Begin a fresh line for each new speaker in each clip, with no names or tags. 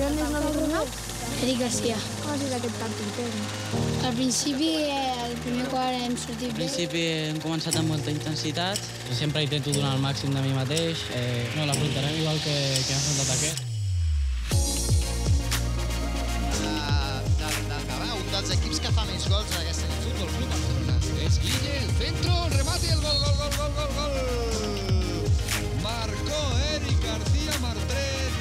on és l'alumne?
Eric Garcia.
Com has vist aquest partit?
Al principi, el primer quart hem sortit
Al
bé.
principi hem començat amb molta intensitat.
Sempre intento donar el màxim de mi mateix. No, l'afrontarem igual que hem afrontat aquest.
D'Alcalá, un dels equips que fa més gols en aquesta Fútbol Club Barcelona.
Es Guille, el centro, el remate y el gol, gol, gol, gol, gol, gol. Marcó Eric García Martret.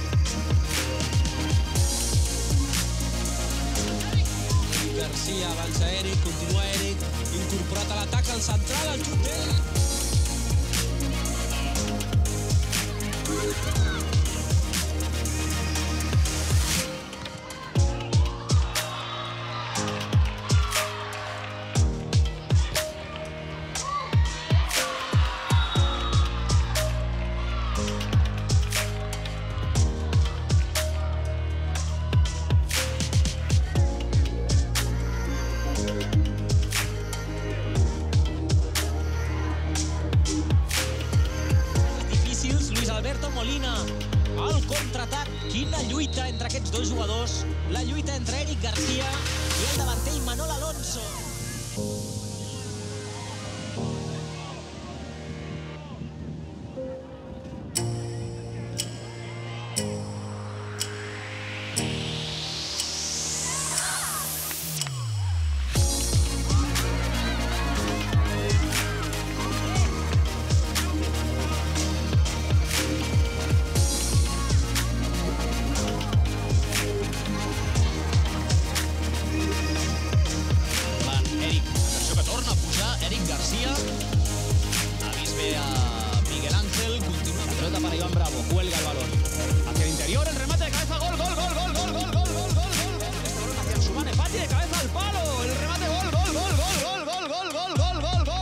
Garcia avança Eric, continua Eric, incorporat a l'atac, al central, el xut d'Eric. Molina, el contraatac, quina lluita entre aquests dos jugadors, la lluita entre Eric Garcia i el davanter Imanol Alonso. Ha vist bé a Miguel Ángel, continua la pelota para Iván Bravo, cuelga el balón hacia el interior, el remate de cabeza, gol, gol, gol, gol, gol, gol, gol, gol, gol, gol, este balón hacia Ansumane Fati, de cabeza al palo, el remate, gol, gol, gol, gol, gol, gol, gol, gol, gol, gol, gol.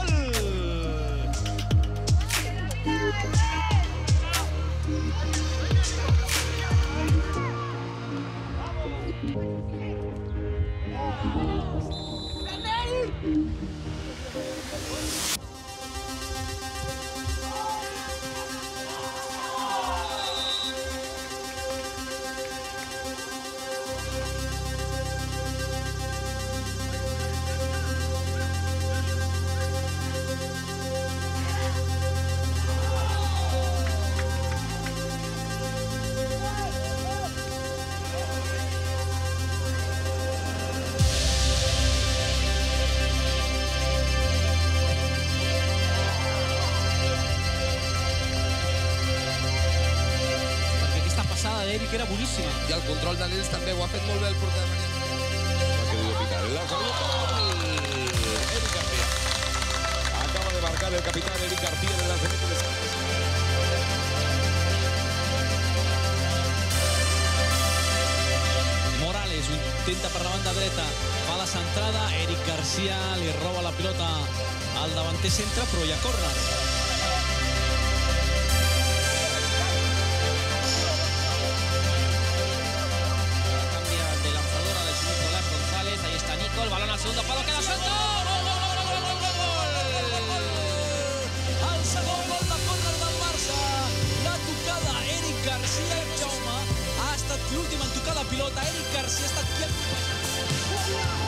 Eric era boníssima.
I el control de l'Els també ho ha fet molt bé el porter.
Ha querido picar el lanzamiento. Eric García. Acaba de marcar el capitán Eric García en el lanzamiento de Santos.
Morales ho intenta per la banda dreta, fa la centrada, Eric García li roba la pilota al davanter centre, però hi ha córner. El balón al segundo palo, queda suelto. ¡Gol, gol, gol, gol, gol, gol, gol! El segon gol de córner del Barça. La tocada Eric García, Jaume. Ha estat l'últim en tocar la pilota. Eric García ha estat qui ha